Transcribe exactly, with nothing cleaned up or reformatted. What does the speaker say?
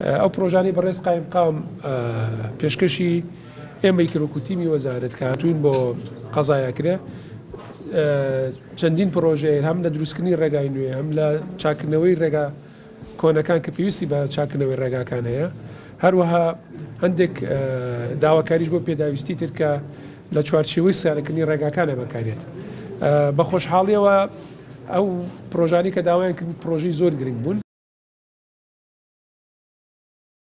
ئەو پرۆژانی بەڕێز قایم قام پێشکەشی ئێمەی کیرۆکوتیمی وەزارەت کە هاتوین بۆ قەزایەکرێ چەندین پرۆژەیە هەم لە دروستکردنی ڕێگای نوێ هەم لە چاکردنەوەی ڕێگا کۆنەکان کە پێویستی بە چاکردنەوەی ڕێگاکان هەیە هەروەها هەندێک داواکاریش بۆ پێداویستی ترکە لە چوارچێوەی سیارەکردنی ڕێگاکانە بەکارێت بە خۆشحاڵیەوە ئەو پرۆژانی کە داوایان کرد پرۆژەی زۆر گرنگ بوون